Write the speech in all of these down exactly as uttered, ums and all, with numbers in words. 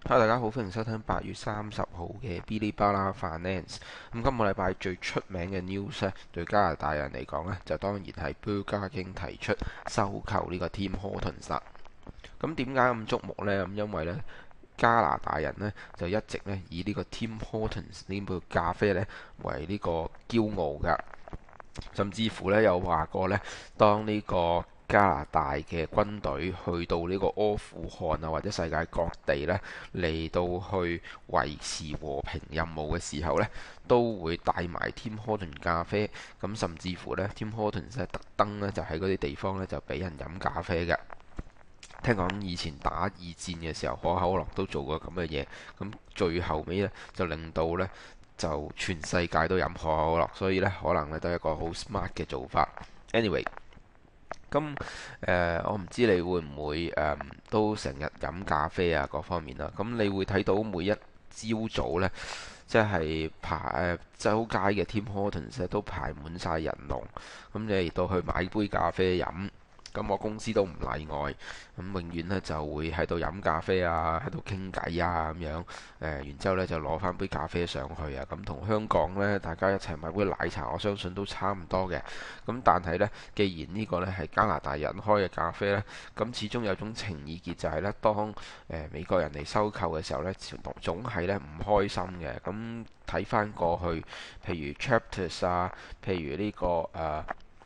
Hello，大家好，歡迎收聽八月三十號嘅 Bilibala Finance。咁今個禮拜最出名嘅 news 咧，對加拿大人嚟講呢就當然係 Burger King 提出收購呢個 Tim Hortons 啦。咁點解咁矚目呢？咁因為呢加拿大人呢就一直呢以呢個 Tim Hortons 呢杯咖啡呢為呢個驕傲㗎，甚至乎呢有話過呢，當呢個加拿大嘅軍隊去到呢個阿富汗啊，或者世界各地呢，嚟到去維持和平任務嘅時候呢，都會帶埋 Tim Hortons 咖啡。咁甚至乎呢 Tim Hortons 咧特登呢，就喺嗰啲地方呢，就俾人飲咖啡嘅。聽講以前打二戰嘅時候，可口可樂都做過咁嘅嘢。咁最後尾呢，就令到呢，就全世界都飲可口可樂，所以呢，可能呢都係一個好 smart 嘅做法。Anyway。咁誒、呃，我唔知你會唔會誒、呃、都成日飲咖啡啊，各方面啦。咁你會睇到每一朝早呢，即係排誒周街嘅 Tim Hortons 都排滿晒人龍。咁你亦都去買杯咖啡飲。咁我公司都唔例外，咁永遠呢就會喺度飲咖啡啊，喺度傾偈啊咁樣，誒、呃，然之後呢就攞翻杯咖啡上去啊，咁同香港呢，大家一齊買杯奶茶，我相信都差唔多嘅。咁但係呢，既然呢個呢係加拿大人開嘅咖啡呢，咁始終有種情意結就係呢，當誒、呃、美國人嚟收購嘅時候呢，總係呢唔開心嘅。咁睇翻過去，譬如 Chapters 啊，譬如呢、這個誒。呃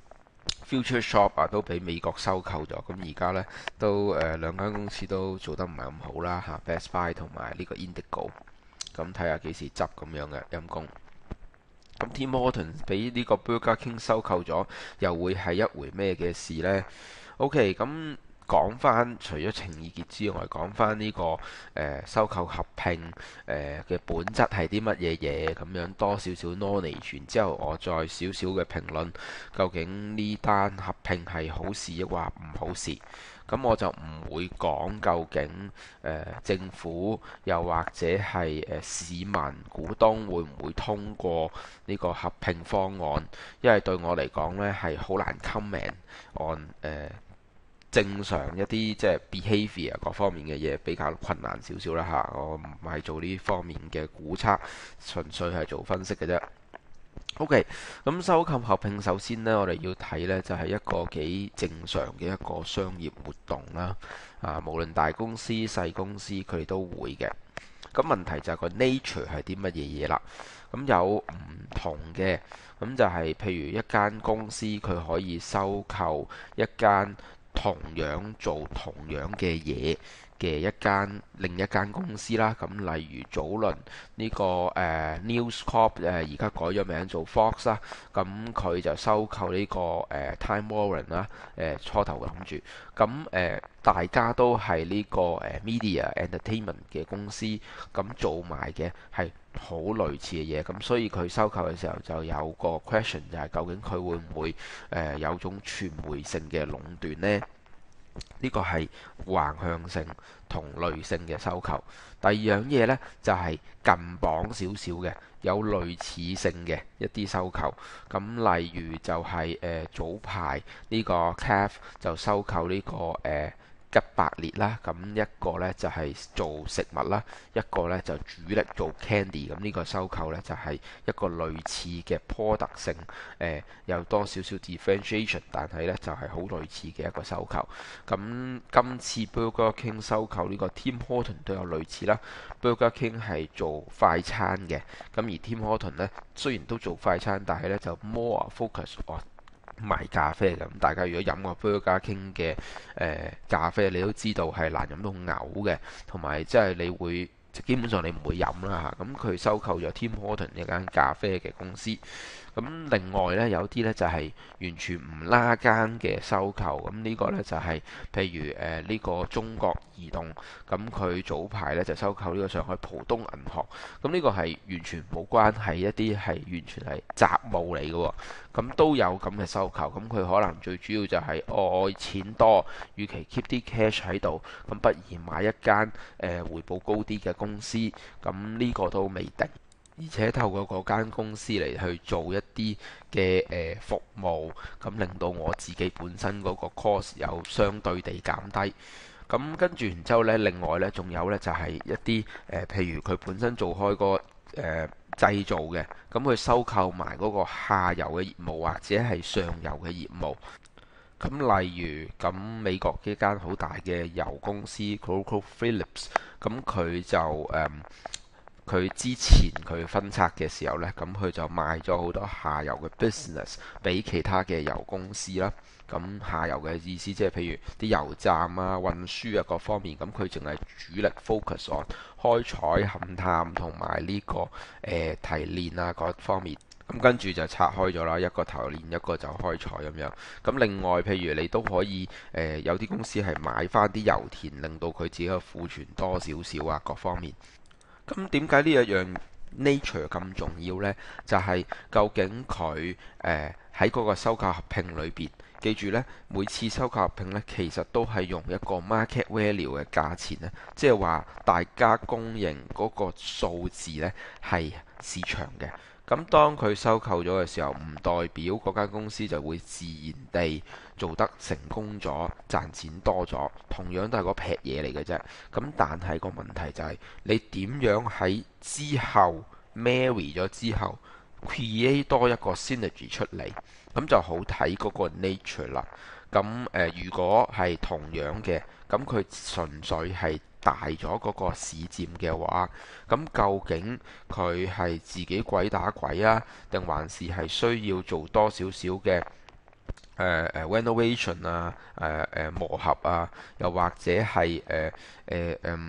Future Shop 啊，都俾美國收購咗，咁而家呢，都誒、呃、兩間公司都做得唔係咁好啦嚇，Best Buy 同埋呢個 Indigo，咁睇下幾時執咁樣嘅陰公。咁 Tim Hortons 俾呢個 Burger King 收購咗，又會係一回咩嘅事呢？OK，咁講翻除咗情意結之外，講翻呢個誒、呃、收購合併誒嘅、呃、本質係啲乜嘢嘢咁樣，多少少 knowledge，然之後我再少少嘅評論，究竟呢單合併係好事抑或唔好事？咁我就唔會講究竟誒、呃、政府又或者係誒、呃、市民股東會唔會通過呢個合併方案，因為對我嚟講呢係好難 comment on 誒、呃正常一啲即係 behaviour 各方面嘅嘢比較困難少少啦嚇，我唔係做呢方面嘅估測，純粹係做分析嘅啫。OK，咁收購合併首先呢，我哋要睇呢就係一個幾正常嘅一個商業活動啦。啊，無論大公司細公司佢哋都會嘅。咁問題就係個 nature 係啲乜嘢嘢啦。咁有唔同嘅，咁就係譬如一間公司佢可以收購一間同樣做同樣嘅嘢嘅一間另一間公司啦，咁例如早輪呢個誒、呃、News Corp 誒而家改咗名做 Fox 啦，咁佢就收購呢、這個誒、呃、Time Warner 啦，誒、呃、初頭諗住，咁誒、呃、大家都係呢、這個誒、呃、Media Entertainment 嘅公司，咁做埋嘅係好類似嘅嘢，咁所以佢收購嘅時候就有個 question 就係究竟佢會唔會誒、呃、有種傳媒性嘅壟斷呢？呢個係橫向性同類性嘅收購。第二樣嘢呢，就係、是、近磅少少嘅，有類似性嘅一啲收購。咁例如就係、是、誒、呃、早排呢個 C A F 就收購呢、這個誒。呃吉百列啦，咁一個呢就係做食物啦，一個呢就主力做 candy，咁呢個收購呢就係一個類似嘅 product 性，誒有多少少 differentiation，但係呢就係好類似嘅一個收購。咁今次 Burger King 收購呢個 Tim Hortons 都有類似啦。Burger King 係做快餐嘅，咁而 Tim Hortons 呢雖然都做快餐，但係呢就 more focus on賣咖啡咁，大家如果飲過 Burger King 嘅誒咖啡，你都知道係難飲到嘔嘅，同埋即係你會基本上你唔會飲啦嚇。咁佢收購咗 Tim Hortons 一間咖啡嘅公司。咁另外呢，有啲呢就係完全唔拉更嘅收購。咁呢個呢就係譬如誒呢個中國移動，咁佢早排呢就收購呢個上海浦東銀行。咁呢個係完全冇關係，一啲係完全係雜務嚟嘅喎。咁都有咁嘅收購。咁佢可能最主要就係我錢多，與其 keep 啲 cash 喺度，咁不如買一間誒回報高啲嘅公司。咁呢個都未定。而且透過嗰間公司嚟去做一啲嘅誒服務，咁令到我自己本身嗰個 cost 有相對地減低。 咁跟住然之後呢，另外呢，仲有呢，就係一啲誒、呃，譬如佢本身做開個誒、呃、製造嘅，咁佢收購埋嗰個下游嘅業務或者係上游嘅業務。咁例如咁美國呢間好大嘅油公司 ConocoPhillips，咁佢就誒佢、嗯、之前佢分拆嘅時候呢，咁佢就賣咗好多下游嘅 business 俾其他嘅油公司啦。咁下游嘅意思即係譬如啲油站啊、運輸啊各方面，咁佢淨係主力 focus on 開採、勘探同埋呢個誒、呃、提煉啊各方面。咁跟住就拆開咗啦，一個提煉，一個就開採咁樣。咁另外，譬如你都可以誒、呃，有啲公司係買翻啲油田，令到佢自己嘅庫存多少少啊，各方面。咁點解呢一樣 nature 咁重要呢？就係、是、究竟佢誒喺嗰個收購合併裏邊，記住呢，每次收購合併呢，其實都係用一個 market value 嘅價錢呢，即係話大家公認嗰個數字呢係市場嘅。咁當佢收購咗嘅時候，唔代表嗰間公司就會自然地做得成功咗、賺錢多咗，同樣都係嗰撇嘢嚟嘅啫。咁但係個問題就係、是、你點樣喺之後 marry 咗之後 create 多一個 synergy 出嚟，咁就好睇嗰個 nature 啦。咁誒、呃，如果係同樣嘅，咁佢純粹係大咗嗰個市佔嘅話，咁究竟佢係自己鬼打鬼啊，定還是係需要做多少少嘅誒誒 renovation 啊、誒、呃、誒磨合啊，又或者係誒誒誒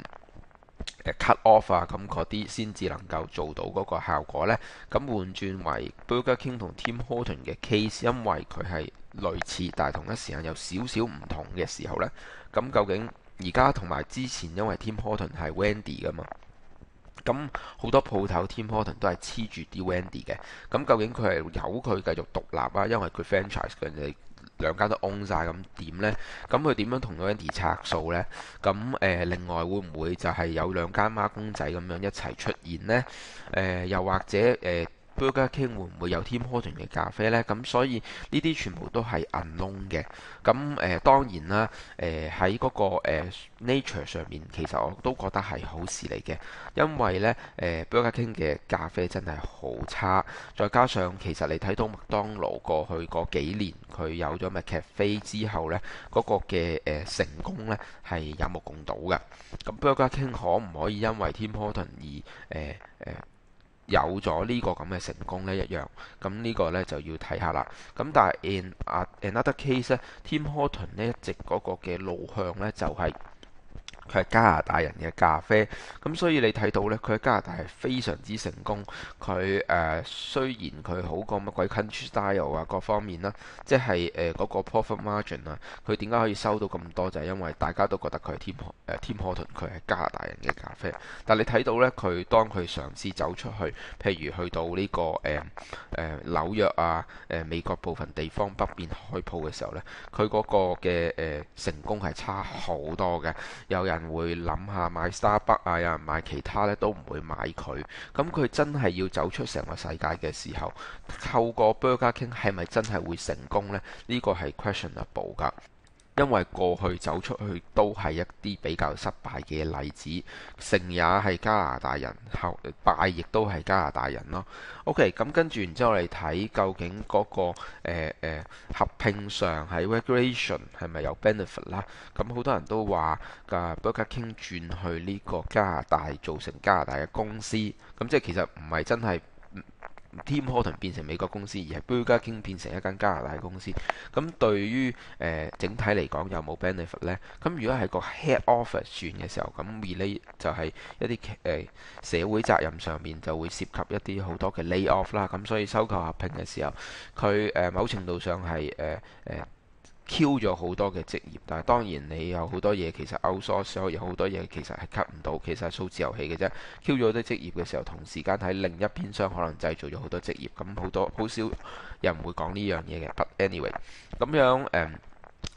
cut off 啊，咁嗰啲先至能夠做到嗰個效果呢？咁換轉為 Burger King 同 Tim Horton 嘅 case，因為佢係類似，但係同一時間有少少唔同嘅時候呢，咁究竟而家同埋之前，因為 Tim Horton 係 Wendy 噶嘛，咁好多鋪頭 Tim Horton 都係黐住啲 Wendy 嘅，咁究竟佢係由佢繼續獨立啊，因為佢 franchise 嘅人哋兩間都 own 晒，咁點呢？咁佢點樣同 Wendy 拆數呢？咁誒、呃，另外會唔會就係有兩間孖公仔咁樣一齊出現呢？誒、呃，又或者誒？呃 Burger King 會唔會有 Tim Horton 嘅咖啡呢？咁所以呢啲全部都係 unknown 嘅。咁誒、呃、當然啦，誒喺嗰個、呃、nature 上面，其實我都覺得係好事嚟嘅，因為呢誒、呃、Burger King 嘅咖啡真係好差，再加上其實你睇到麥當勞過去嗰幾年佢有咗 McCafe 之後呢，嗰、嗰個嘅誒、呃、成功呢係有目共睹嘅。咁 Burger King 可唔可以因為 Tim Horton 而誒誒？呃呃有咗呢個咁嘅成功呢一樣，咁呢個呢就要睇下啦。咁但係 in another case 呢，Tim Horton 呢一直嗰個嘅路向呢就係、是。佢係加拿大人嘅咖啡，咁所以你睇到呢，佢喺加拿大係非常之成功。佢誒、呃、雖然佢好過乜鬼 country style 啊各方面啦，即係誒嗰個 profit margin 啊，佢點解可以收到咁多？就係、是、因為大家都覺得佢係 Tim 誒 Tim Horton，佢係加拿大人嘅咖啡。但你睇到呢，佢當佢嘗試走出去，譬如去到呢、這個誒誒、呃呃、紐約啊、誒、呃、美國部分地方北邊開鋪嘅時候呢，佢嗰個嘅誒、呃、成功係差好多嘅。有人人會諗下買 Starbucks 啊，有人買其他咧都唔會買佢。咁佢真係要走出成個世界嘅時候，透過 Burger King 係咪真係會成功呢？呢個係 questionable 㗎。因為過去走出去都係一啲比較失敗嘅例子，成也係加拿大人，後敗亦都係加拿大人咯。OK，咁跟住然之後嚟睇究竟嗰、那個誒、呃呃、合併上喺 regulation 係咪有 benefit 啦？咁好多人都話㗎 Burger King 轉去呢個加拿大做成加拿大嘅公司，咁即係其實唔係真係。Tim Horton 變成美國公司，而係 Burger King 變成一間加拿大公司。咁對於誒、呃、整體嚟講有冇 benefit 呢？咁如果係個 head office 轉嘅時候，咁 relate 就係一啲誒、呃、社會責任上面就會涉及一啲好多嘅 lay off 啦。咁所以收購合併嘅時候，佢誒、呃、某程度上係誒誒。呃呃 Q 咗好多嘅職業，但係當然你有好多嘢其實 outsource，有好多嘢其實係 cut 唔到，其實係數字遊戲嘅啫。Q 咗啲職業嘅時候，同時間喺另一邊廂可能製造咗好多職業，咁好多好少人會講呢樣嘢嘅。But anyway，咁樣誒。嗯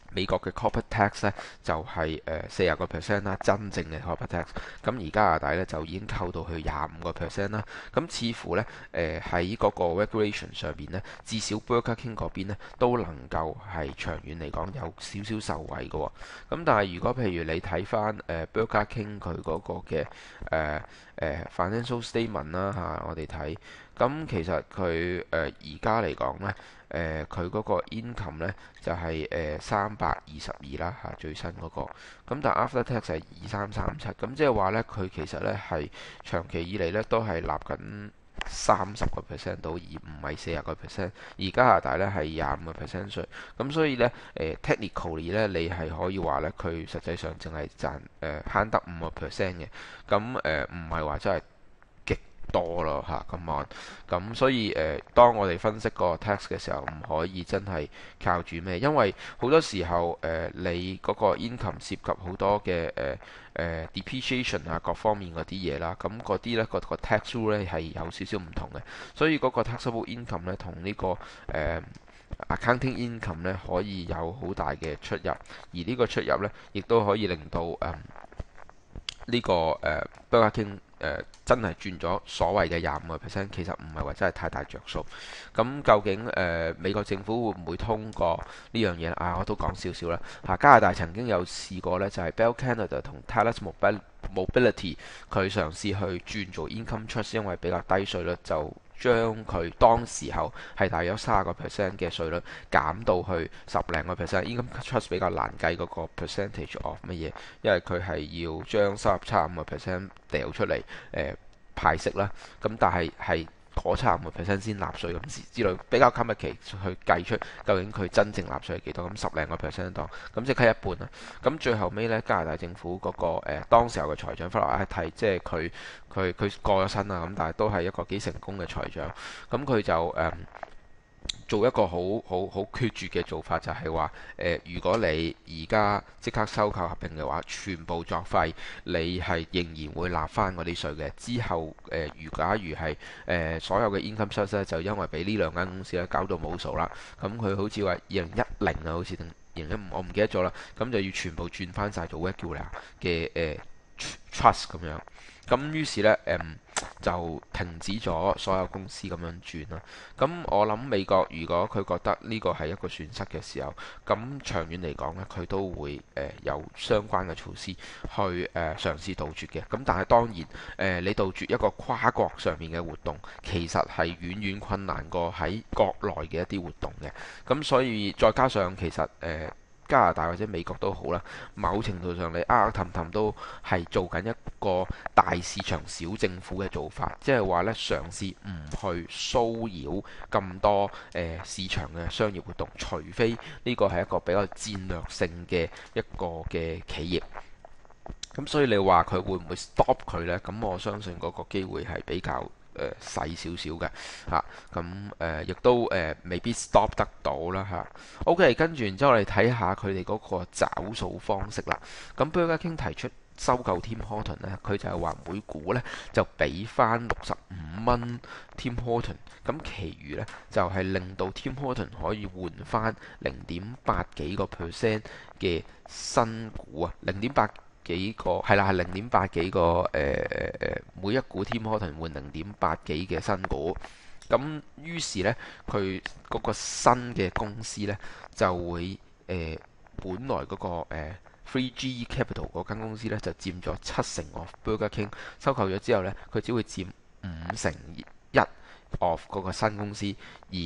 美國嘅 corporate tax 咧就係誒四十個 percent 啦，真正嘅 corporate tax。咁而加拿大咧就已經扣到去廿五個 percent 啦。咁似乎咧誒喺嗰個 regulation 上邊咧，至少 Burger King 嗰邊咧都能夠係長遠嚟講有少少受惠嘅喎。咁但係如果譬如你睇翻誒 Burger King 佢嗰個嘅誒誒 financial statement 啦嚇，我哋睇咁其實佢誒而家嚟講咧。誒佢嗰個 income 咧就係誒三百二十二啦嚇，最新嗰個，咁但係 after tax 係二三三七，咁即係話咧佢其實咧係長期以嚟咧都係納緊三十個 percent 到，而唔係四十個 percent。而加拿大咧係廿五個 percent 稅，咁所以咧誒 technically 咧你係可以話咧佢實際上淨係賺誒慳得五個 percent 嘅，咁誒唔係話真係多咯嚇咁案，咁所以誒、呃，當我哋分析個 tax 嘅時候，唔可以真係靠住咩？因為好多時候誒、呃，你嗰個 income 涉及好多嘅誒誒 depreciation 啊，各方面嗰啲嘢啦，咁嗰啲咧個個 tax rule 咧係有少少唔同嘅，所以嗰個 taxable income 咧同呢、這個誒、呃、accounting income 咧可以有好大嘅出入，而呢個出入咧亦都可以令到誒呢、呃這個誒 Burger King 誒、呃、真係轉咗所謂嘅廿五個 percent，其實唔係話真係太大着數。咁究竟誒、呃、美國政府會唔會通過呢樣嘢啊？我都講少少啦。嚇，加拿大曾經有試過呢，就係、是、Bell Canada 同 Thales Mobility 佢嘗試去轉做 income trust，因為比較低稅率就。將佢當時候係大約三十個 percent 嘅稅率減到去十零個 percent。Income trust 比較難計嗰個 percentage of 乜嘢，因為佢係要將收入差五個 percent 掉出嚟誒、呃、派息啦。咁但係係嗰差五個 percent 先納稅咁之類，比較 complicated 去計出究竟佢真正納稅係幾多？咁十零個 percent 當，咁即係一半啦。咁最後尾呢，加拿大政府嗰、那個誒、呃、當時候嘅財長弗洛埃蒂，即係佢佢佢過咗身啦，咁但係都係一個幾成功嘅財長。咁佢就誒、呃做一個好好好決絕嘅做法，就係話誒，如果你而家即刻收購合併嘅話，全部作廢，你係仍然會納翻嗰啲稅嘅。之後誒、呃，如假如係誒、呃、所有嘅 income source 咧，就因為俾呢兩間公司咧搞到冇數啦。咁佢好似話二零一零啊，好似定二零一五，我唔記得咗啦。咁就要全部轉翻晒做 regular 嘅誒、呃、trust 咁樣。咁於是呢，誒、嗯、就停止咗所有公司咁樣轉啦。咁我諗美國如果佢覺得呢個係一個損失嘅時候，咁長遠嚟講呢，佢都會誒、呃、有相關嘅措施去誒、呃、嘗試杜絕嘅。咁但係當然誒、呃，你杜絕一個跨國上面嘅活動，其實係遠遠困難過喺國內嘅一啲活動嘅。咁所以再加上其實誒、呃加拿大或者美國都好啦，某程度上你啊啊氹氹都係做緊一個大市場小政府嘅做法，即係話呢，嘗試唔去騷擾咁多誒、呃、市場嘅商業活動，除非呢個係一個比較戰略性嘅一個嘅企業。咁所以你話佢會唔會 stop 佢呢？咁我相信嗰個機會係比較誒細少少嘅嚇，咁誒亦都誒、呃、未必 stop 得到啦嚇。OK，跟住然之後我哋睇下佢哋嗰個找數方式啦。咁 Burger King 提出收購 Tim Horton 咧，佢就係話每股咧就俾翻六十五蚊 Tim Horton，咁其餘咧就係、是、令到 Tim Horton 可以換翻零點八幾個 percent 嘅新股啊，零點八。幾個係啦，係零點八幾個誒誒誒，每一股 Tim Horton 換零點八幾嘅新股。咁於是呢，佢嗰個新嘅公司呢，就會誒、呃，本來嗰、那個、呃、three G Capital 嗰間公司呢，就佔咗七成 of Burger King，收購咗之後呢，佢只會佔五成一 of 嗰個新公司，而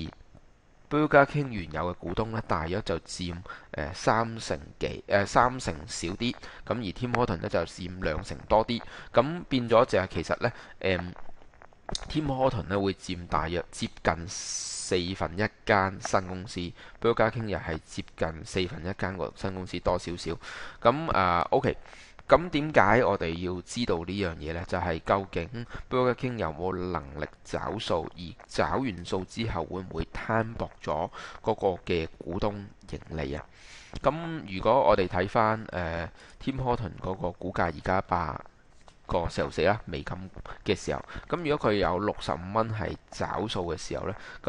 Burger King 原有嘅股東咧，大約就佔誒、呃、三成幾誒、呃、三成少啲，咁而 Tim Horton 咧就佔兩成多啲，咁變咗就係其實咧誒、嗯、Tim Horton 咧會佔大約接近四分一間新公司，Burger King 又係接近四分一間個新公司多少少，咁啊、呃、OK。咁點解我哋要知道呢樣嘢呢？就係、是、究竟 Burger King 有冇能力找數，而找完數之後會唔會攤薄咗嗰個嘅股東盈利啊？咁如果我哋睇翻誒 Tim Horton 嗰個股價而家八個四毫四啦美金嘅時候，咁如果佢有六十五蚊係找數嘅時候呢，咁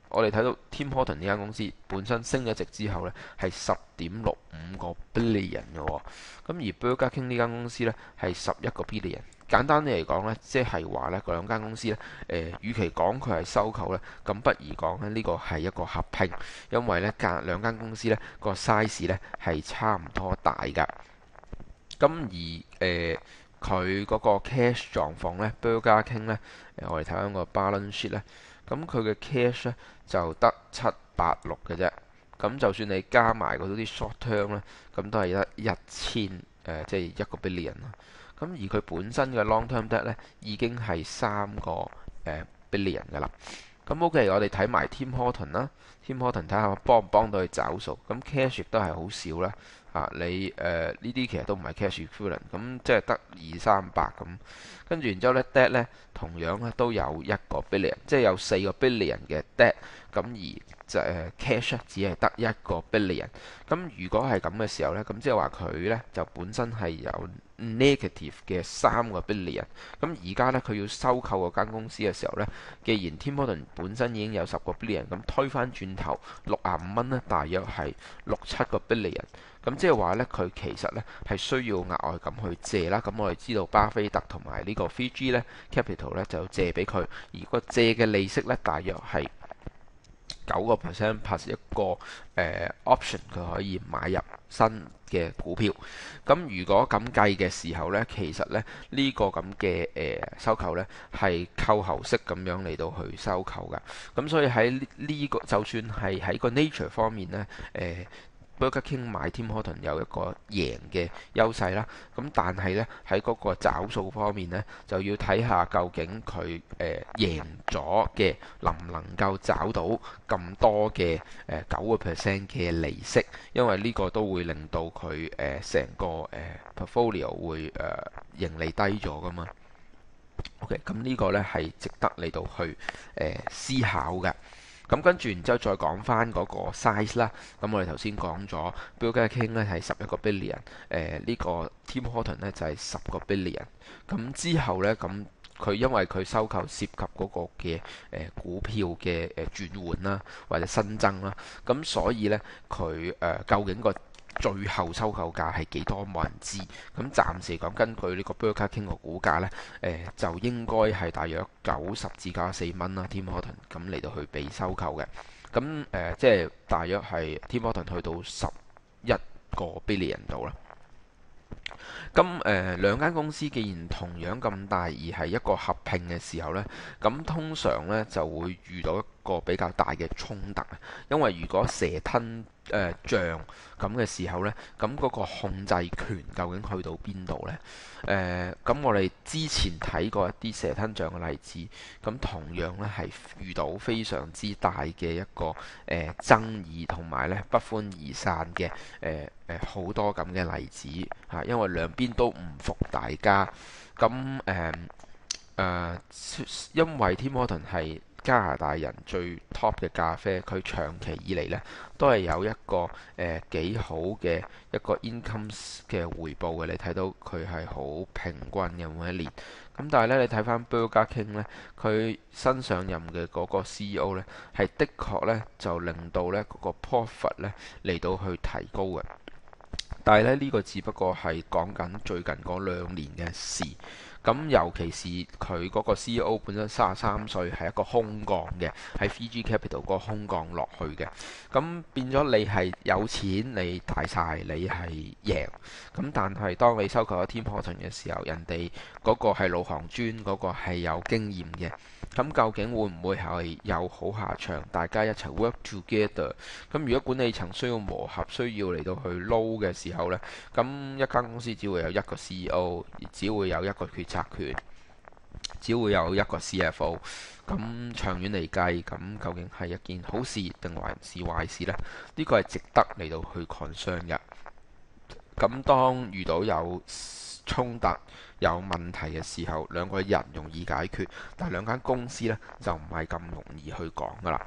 我哋睇到 Tim Horton 呢間公司本身升咗值之後呢，係十點六五個 billion 嘅喎。咁而 Burger King 呢間公司呢，係十一個 billion。簡單啲嚟講呢，即係話呢，嗰兩間公司呢，誒、呃，與其講佢係收購呢，咁不如講呢，呢個係一個合併，因為呢隔兩間公司呢個 size 呢係差唔多大㗎。咁而誒佢嗰個 cash 狀況呢 Burger King 呢，誒、我哋睇翻個 balance sheet 呢，咁佢嘅 cash 呢就得七八六嘅啫。咁就算你加埋嗰啲 short term 呢，咁都係得一千誒，即係一個 billion 啦。咁而佢本身嘅 long term debt 呢，已經係三個誒、呃、billion 㗎啦。咁 OK，我哋睇埋 Tim Horton 啦，Tim Horton 睇下幫唔幫到佢找數。咁 cash 亦都係好少啦。啊，你誒呢啲其實都唔係 cash equivalent，咁即係得二三百咁。跟住然之後咧 debt 咧同樣咧都有一個 billion，即係有四個 billion 嘅 debt，咁而就誒 cash 只係得一個 billion。咁如果係咁嘅時候咧，咁即係話佢咧就本身係有 negative 嘅三個 billion。咁而家咧佢要收購嗰間公司嘅時候咧，既然 Tim Horton 本身已經有十個 billion，咁推翻轉頭六十五蚊咧，大約係六七個 billion。咁即係話咧，佢其實咧係需要額外咁去借啦。咁我哋知道巴菲特同埋呢個 Fiji 咧 Capital 咧就借俾佢，而個借嘅利息咧大約係九個 percent plus 一個誒、呃、option，佢可以買入新嘅股票。咁如果咁計嘅時候呢，其實咧呢、呢個咁嘅誒收購呢係扣喉式咁樣嚟到去收購㗎。咁所以喺呢、呢個就算係喺個 nature 方面呢。誒、呃。Burger King 買 Tim Horton 有一個贏嘅優勢啦，咁但係呢，喺嗰個找數方面呢，就要睇下究竟佢誒、呃、贏咗嘅能唔能夠找到咁多嘅誒九個 percent 嘅利息，因為呢個都會令到佢誒成個誒、呃、portfolio 會誒、呃、盈利低咗噶嘛。OK，咁呢個呢係值得嚟到去誒、呃、思考嘅。咁跟住，然之後再講翻嗰個 size 啦。咁我哋頭先講咗，Burger King 咧係十一個 billion，誒、呃、呢、呢個 Tim Horton 咧就係十個 billion。咁之後呢，咁佢因為佢收購涉及嗰個嘅誒、呃、股票嘅誒轉換啦，或者新增啦，咁所以呢，佢誒、呃、究竟個最後收購價係幾多冇人知，咁暫時講根據呢個 Burger King 個股價呢，誒、呃、就應該係大約九十至九十四蚊啦。Tim Horton 咁嚟到去被收購嘅，咁誒、呃、即係大約係 Tim Horton 去到十一個 billion 度啦。咁誒、呃、兩間公司既然同樣咁大，而係一個合併嘅時候呢，咁通常呢就會遇到一個比較大嘅衝突，因為如果蛇吞誒、呃、象咁嘅時候呢，咁嗰個控制權究竟去到邊度呢？誒、呃，咁我哋之前睇過一啲蛇吞象嘅例子，咁同樣呢係遇到非常之大嘅一個誒、呃、爭議，同埋呢不歡而散嘅誒誒好多咁嘅例子嚇，因為兩邊都唔服大家。咁誒誒，因為 Tim Horton 係加拿大人最 top 嘅咖啡，佢長期以嚟呢都係有一個誒幾、呃、好嘅一個 income 嘅回報嘅。你睇到佢係好平均嘅每一年。咁但係呢，你睇翻 Burger King 呢，佢新上任嘅嗰個 C E O 呢，係的確呢就令到呢嗰、嗰個 profit 呢嚟到去提高嘅。但係呢，呢、呢個只不過係講緊最近嗰兩年嘅事。咁尤其是佢嗰個 C E O 本身三十三歲，係一個空降嘅，喺 Fiji Capital 嗰個空降落去嘅。咁變咗你係有錢，你大晒，你係贏。咁但係當你收購咗 Tim Horton 嘅時候，人哋嗰個係老行尊，嗰、嗰個係有經驗嘅。咁究竟會唔會係有好下場？大家一齊 work together。咁如果管理層需要磨合，需要嚟到去撈嘅時候呢，咁一間公司只會有一個 C E O， 只會有一個決策權，只會有一個 C F O。咁長遠嚟計，咁究竟係一件好事定還是壞事呢？呢個係值得嚟到去 concern 嘅。咁當遇到有衝突、有問題嘅時候，兩個人容易解決，但係兩間公司呢就唔係咁容易去講噶啦。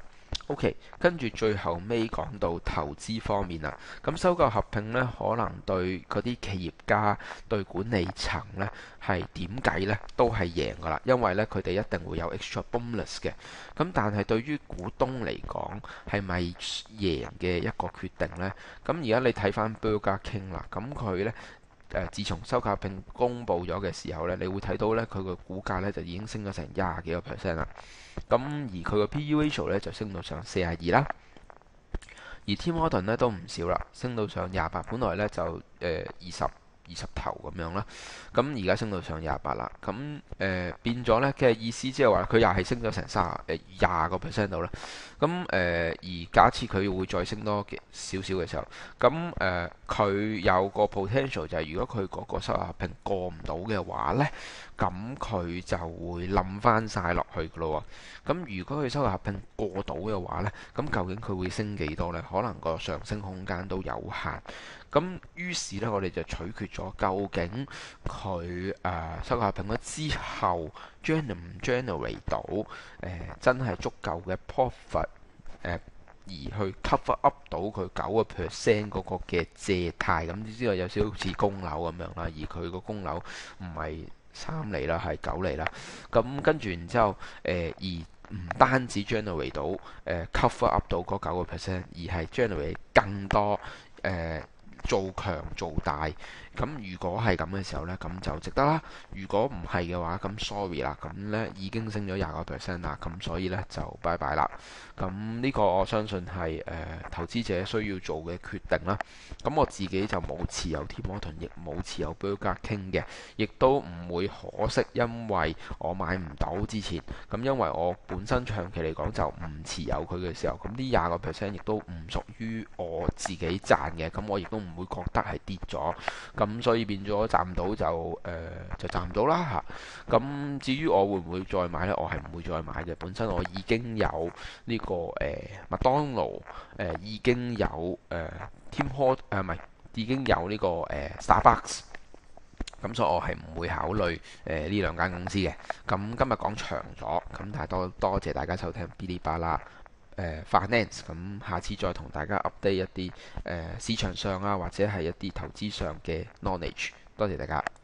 OK，跟住最後尾講到投資方面啦，咁收購合併呢，可能對嗰啲企業家、對管理層呢係點計呢都係贏噶啦，因為呢，佢哋一定會有 extra bonus 嘅。咁但係對於股東嚟講係咪贏嘅一個決定呢？咁而家你睇翻 Burger King 啦，咁佢呢。誒，自從收購合併公佈咗嘅時候呢，你會睇到呢，佢個股價呢就已經升咗成廿幾個 percent 啦。咁而佢個 P/E ratio 呢就升到上四十二啦。而 Tim Horton 呢都唔少啦，升到上廿八，本來呢就誒二十二十頭咁樣啦。咁而家升到上廿八啦。咁誒、呃、變咗呢嘅意思，即係話佢又係升咗成三誒廿個 percent 度啦。咁誒、呃、而假設佢會再升多少少嘅時候，咁誒佢有個 potential 就係如果佢嗰個收購合併過唔到嘅話呢，咁佢就會冧翻晒落去噶咯喎。咁如果佢收購合併過到嘅話呢，咁究竟佢會升幾多呢？可能個上升空間都有限。咁於是呢，我哋就取決咗究竟佢誒、呃、收購合併咗之後 generate 唔 generate 到誒、呃、真係足夠嘅 profit 誒、呃，而去 cover up 到佢九個 percent 嗰個嘅借貸。咁你知道有少少似供樓咁樣啦，而佢個供樓唔係三厘啦，係九厘啦。咁跟住然之後誒、呃、而唔單止 generate 到誒、呃、cover up 到嗰九個 percent，而係 generate 更多誒。呃做強做大，咁如果係咁嘅時候呢，咁就值得啦。如果唔係嘅話，咁 sorry 啦，咁呢已經升咗廿個 percent 啦，咁所以呢，就拜拜啦。咁呢個我相信係誒、呃、投資者需要做嘅決定啦。咁我自己就冇持有 Tim Horton，亦冇持有 Burger King 嘅，亦都唔會可惜，因為我買唔到之前，咁因為我本身長期嚟講就唔持有佢嘅時候，咁呢廿個 percent 亦都唔屬於我自己賺嘅，咁我亦都唔會覺得係跌咗，咁所以變咗賺唔到就誒、呃、就賺唔到啦嚇。咁至於我會唔會再買呢？我係唔會再買嘅。本身我已經有呢、這個誒、呃、麥當勞誒、呃、已經有誒、呃、Tim Hortons 誒唔係已經有呢、這個誒、呃、Starbucks，咁所以我係唔會考慮誒呢兩間公司嘅。咁今日講長咗，咁但係多多謝大家收聽嗶哩吧啦。誒 finance，咁下次再同大家 update 一啲誒、呃、市場上啊，或者係一啲投資上嘅 knowledge。多謝大家。